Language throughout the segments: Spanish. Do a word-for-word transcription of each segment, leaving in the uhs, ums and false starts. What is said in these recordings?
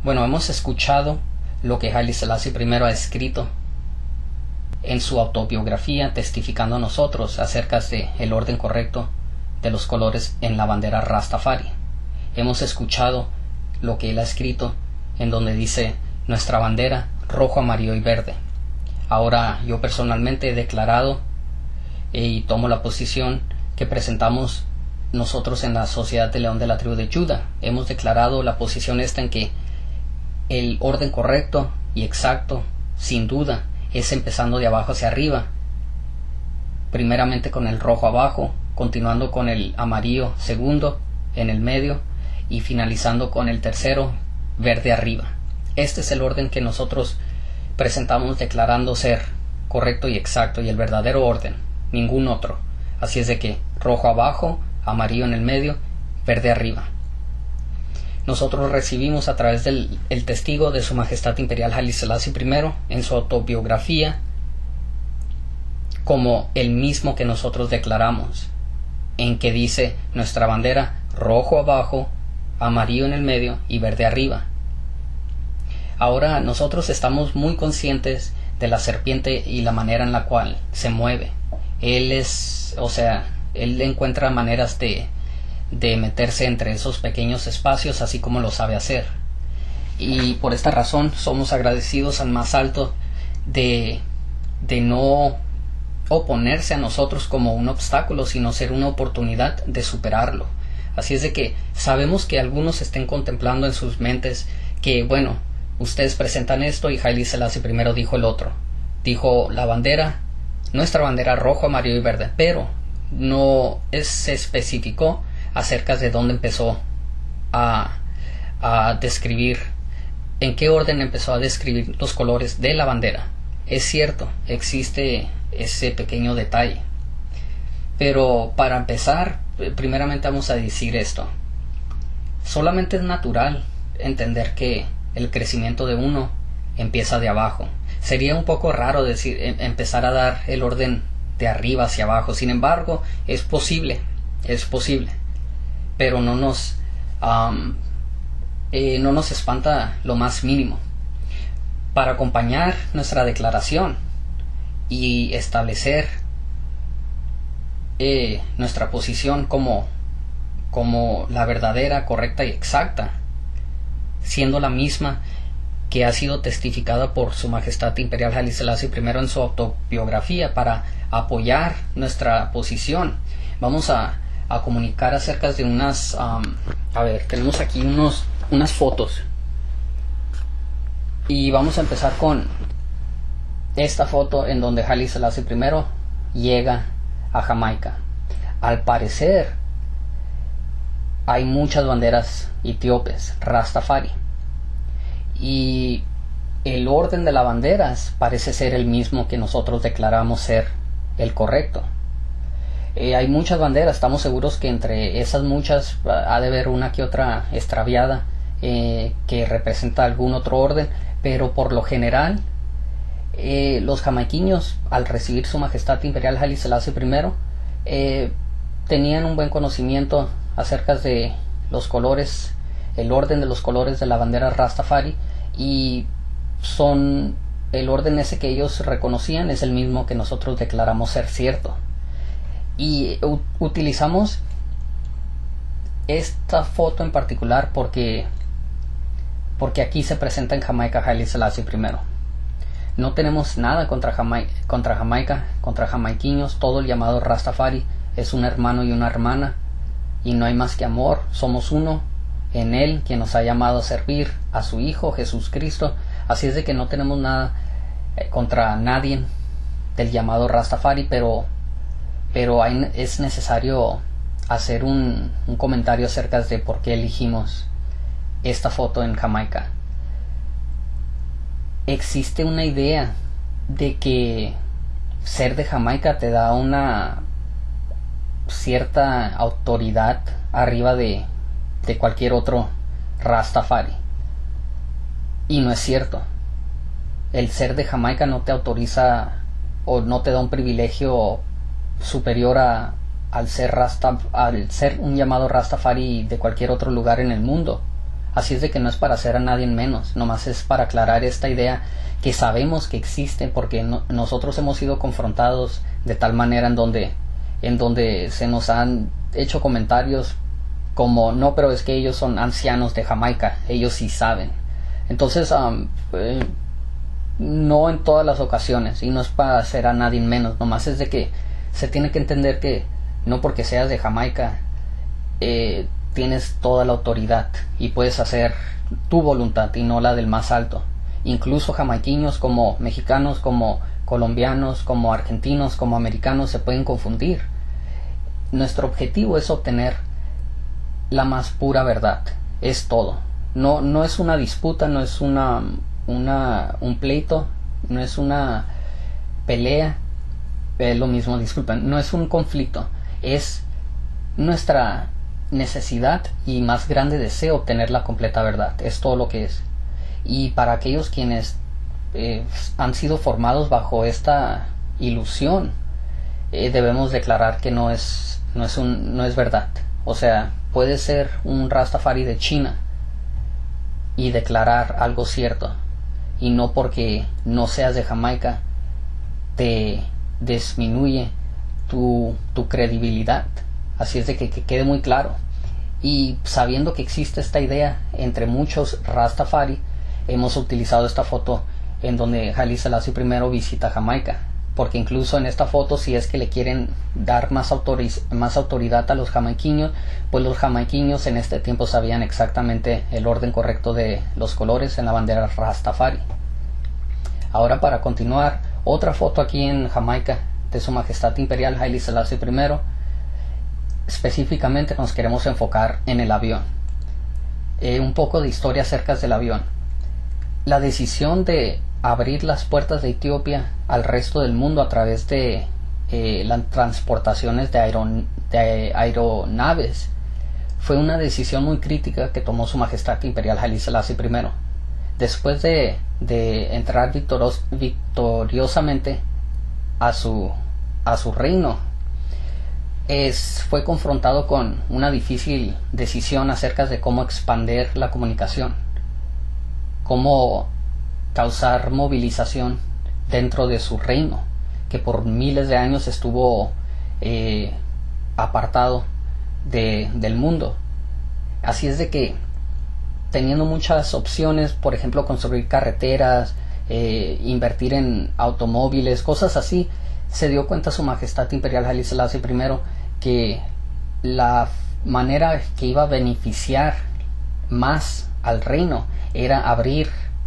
Bueno, hemos escuchado lo que Haile Selassie primero ha escrito en su autobiografía, testificando a nosotros acerca de el orden correcto de los colores en la bandera Rastafari. Hemos escuchado lo que él ha escrito en donde dice nuestra bandera rojo, amarillo y verde. Ahora yo personalmente he declarado y tomo la posición que presentamos nosotros en la Sociedad de León de la Tribu de Judá. Hemos declarado la posición esta en que el orden correcto y exacto, sin duda, es empezando de abajo hacia arriba, primeramente con el rojo abajo, continuando con el amarillo segundo en el medio y finalizando con el tercero verde arriba. Este es el orden que nosotros presentamos declarando ser correcto y exacto y el verdadero orden, ningún otro. Así es de que rojo abajo, amarillo en el medio, verde arriba. Nosotros recibimos a través del el testigo de Su Majestad Imperial Haile Selassie primero en su autobiografía como el mismo que nosotros declaramos, en que dice nuestra bandera rojo abajo, amarillo en el medio y verde arriba. Ahora nosotros estamos muy conscientes de la serpiente y la manera en la cual se mueve. Él es, o sea, él encuentra maneras de de meterse entre esos pequeños espacios así como lo sabe hacer, y por esta razón somos agradecidos al más alto de, de no oponerse a nosotros como un obstáculo, sino ser una oportunidad de superarlo. Así es de que sabemos que algunos estén contemplando en sus mentes que bueno, ustedes presentan esto y Haile Selassie primero dijo el otro, dijo la bandera, nuestra bandera rojo, amarillo y verde, pero no es, se especificó acerca de dónde empezó a, a describir, en qué orden empezó a describir los colores de la bandera. Es cierto, existe ese pequeño detalle, pero para empezar, primeramente vamos a decir esto. Solamente es natural entender que el crecimiento de uno empieza de abajo. Sería un poco raro decir, empezar a dar el orden de arriba hacia abajo. Sin embargo, es posible, es posible. Pero no nos um, eh, no nos espanta lo más mínimo. Para acompañar nuestra declaración y establecer eh, nuestra posición como, como la verdadera, correcta y exacta, siendo la misma que ha sido testificada por Su Majestad Imperial Haile Selassie primero en su autobiografía, para apoyar nuestra posición, vamos a a comunicar acerca de unas um, a ver, tenemos aquí unos unas fotos y vamos a empezar con esta foto en donde Haile Selassie primero llega a Jamaica. Al parecer hay muchas banderas etíopes Rastafari y el orden de las banderas parece ser el mismo que nosotros declaramos ser el correcto. Eh, hay muchas banderas, estamos seguros que entre esas muchas ha de haber una que otra extraviada eh, que representa algún otro orden, pero por lo general eh, los jamaiquinos, al recibir Su Majestad Imperial Haile Selassie primero, eh, tenían un buen conocimiento acerca de los colores, el orden de los colores de la bandera Rastafari, y son el orden ese que ellos reconocían es el mismo que nosotros declaramos ser cierto. Y utilizamos esta foto en particular porque porque aquí se presenta en Jamaica Haile Selassie primero. No tenemos nada contra Jamaica, contra Jamaica, contra jamaiquinos. Todo el llamado Rastafari es un hermano y una hermana, y no hay más que amor. Somos uno en él, quien nos ha llamado a servir a su Hijo Jesús Cristo. Así es de que no tenemos nada eh, contra nadie del llamado Rastafari, pero pero hay, es necesario hacer un, un comentario acerca de por qué elegimos esta foto en Jamaica. Existe una idea de que ser de Jamaica te da una cierta autoridad arriba de, de cualquier otro Rastafari, y no es cierto. El ser de Jamaica no te autoriza o no te da un privilegio superior a, al, ser Rasta, al ser un llamado Rastafari de cualquier otro lugar en el mundo. Así es de que no es para hacer a nadie menos, nomás es para aclarar esta idea que sabemos que existe, porque no, nosotros hemos sido confrontados de tal manera en donde, en donde se nos han hecho comentarios como, no, pero es que ellos son ancianos de Jamaica, ellos sí saben. Entonces, um, eh, no en todas las ocasiones, y no es para hacer a nadie menos, nomás es de que se tiene que entender que no porque seas de Jamaica eh, tienes toda la autoridad y puedes hacer tu voluntad y no la del más alto. Incluso jamaiquinos como mexicanos, como colombianos, como argentinos, como americanos se pueden confundir. Nuestro objetivo es obtener la más pura verdad, es todo. No, no es una disputa, no es una, una un pleito, no es una pelea, es lo mismo, disculpen, no es un conflicto, es nuestra necesidad y más grande deseo obtener la completa verdad, es todo lo que es. Y para aquellos quienes eh, han sido formados bajo esta ilusión, eh, debemos declarar que no es, no es un, no es verdad. O sea, puedes ser un Rastafari de China y declarar algo cierto, y no porque no seas de Jamaica te disminuye tu, tu credibilidad. Así es de que, que quede muy claro. Y sabiendo que existe esta idea entre muchos Rastafari, hemos utilizado esta foto en donde Haile Selassie primero visita Jamaica, porque incluso en esta foto, si es que le quieren dar más, autoriz más autoridad a los jamaiquinos, pues los jamaiquinos en este tiempo sabían exactamente el orden correcto de los colores en la bandera Rastafari. Ahora, para continuar, otra foto aquí en Jamaica de Su Majestad Imperial Haile Selassie primero. Específicamente nos queremos enfocar en el avión. Eh, un poco de historia acerca del avión. La decisión de abrir las puertas de Etiopía al resto del mundo a través de eh, las transportaciones de, aeron de aeronaves fue una decisión muy crítica que tomó Su Majestad Imperial Haile Selassie primero. Después de, de entrar victorios victoriosamente a su, a su reino, Es, fue confrontado con una difícil decisión acerca de cómo expandir la comunicación, cómo causar movilización dentro de su reino, que por miles de años estuvo eh, apartado de, del mundo. Así es de que, teniendo muchas opciones, por ejemplo construir carreteras, eh, invertir en automóviles, cosas así, se dio cuenta Su Majestad Imperial Haile Selassie primero que la manera que iba a beneficiar más al reino era abrir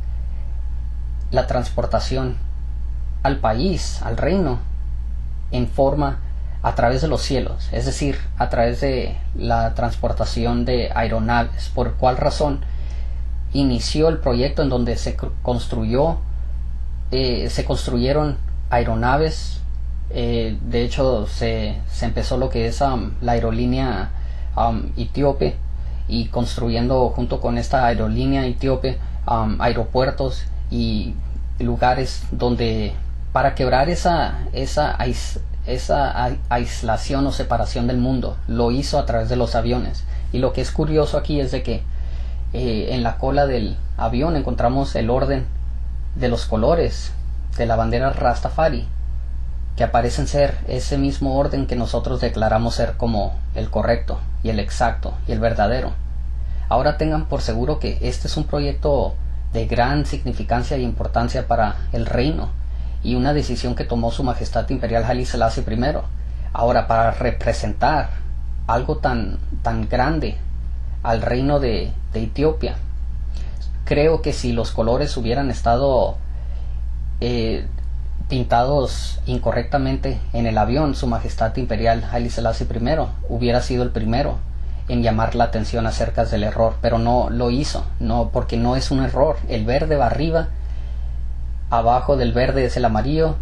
la transportación al país, al reino, en forma a través de los cielos, es decir, a través de la transportación de aeronaves. ¿Por cuál razón? Inició el proyecto en donde se construyó, eh, se construyeron aeronaves. Eh, de hecho se, se empezó lo que es um, la aerolínea um, etíope, y construyendo junto con esta aerolínea etíope um, aeropuertos y lugares donde, para quebrar esa, esa, ais, esa aislación o separación del mundo, lo hizo a través de los aviones. Y lo que es curioso aquí es de que eh, en la cola del avión encontramos el orden de los colores de la bandera Rastafari, que aparecen ser ese mismo orden que nosotros declaramos ser como el correcto y el exacto y el verdadero. Ahora tengan por seguro que este es un proyecto de gran significancia e importancia para el reino, y una decisión que tomó Su Majestad Imperial Haile Selassie primero. Ahora, para representar algo tan, tan grande al reino de, de Etiopía, creo que si los colores hubieran estado eh, pintados incorrectamente en el avión, Su Majestad Imperial Haile Selassie primero hubiera sido el primero en llamar la atención acerca del error, pero no lo hizo, no, porque no es un error. El verde va arriba, abajo del verde es el amarillo,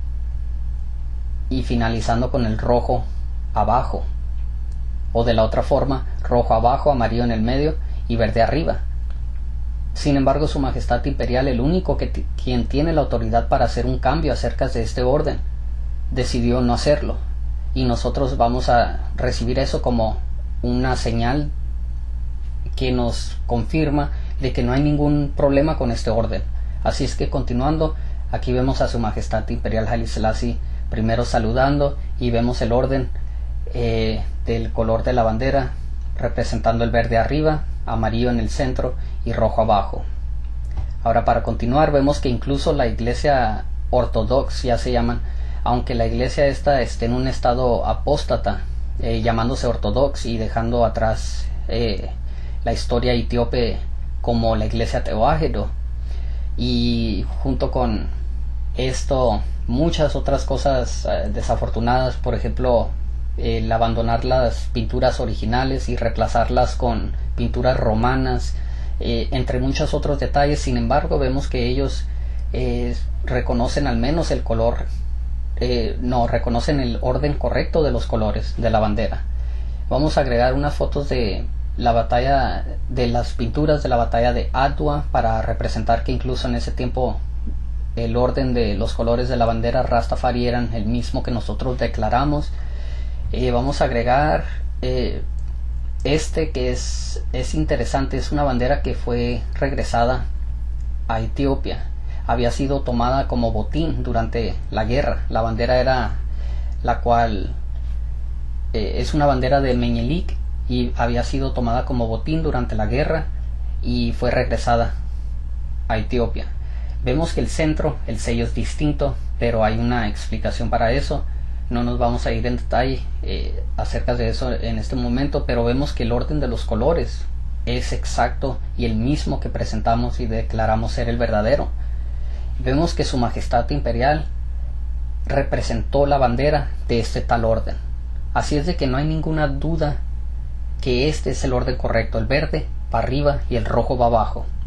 y finalizando con el rojo abajo, o de la otra forma, rojo abajo, amarillo en el medio y verde arriba. Sin embargo, Su Majestad Imperial, el único que quien tiene la autoridad para hacer un cambio acerca de este orden, decidió no hacerlo, y nosotros vamos a recibir eso como una señal que nos confirma de que no hay ningún problema con este orden. Así es que continuando, aquí vemos a Su Majestad Imperial Haile Selassie primero saludando y vemos el orden eh, del color de la bandera, representando el verde arriba, amarillo en el centro y rojo abajo. Ahora, para continuar, vemos que incluso la iglesia ortodoxa, ya se llaman, aunque la iglesia esta esté en un estado apóstata, eh, llamándose ortodoxa y dejando atrás eh, la historia etíope como la iglesia teógeno, y junto con esto muchas otras cosas eh, desafortunadas, por ejemplo el abandonar las pinturas originales y reemplazarlas con pinturas romanas, eh, entre muchos otros detalles. Sin embargo, vemos que ellos eh, reconocen al menos el color, eh, no, reconocen el orden correcto de los colores de la bandera. Vamos a agregar unas fotos de la batalla, de las pinturas de la batalla de Adwa, para representar que incluso en ese tiempo el orden de los colores de la bandera Rastafari eran el mismo que nosotros declaramos. Eh, vamos a agregar eh, este que es, es interesante. Es una bandera que fue regresada a Etiopía. Había sido tomada como botín durante la guerra. La bandera era la cual eh, es una bandera de Meñique y había sido tomada como botín durante la guerra y fue regresada a Etiopía. Vemos que el centro, el sello es distinto, pero hay una explicación para eso. No nos vamos a ir en detalle eh, acerca de eso en este momento, pero vemos que el orden de los colores es exacto y el mismo que presentamos y declaramos ser el verdadero. Vemos que Su Majestad Imperial representó la bandera de este tal orden. Así es de que no hay ninguna duda que este es el orden correcto, el verde va arriba y el rojo va abajo.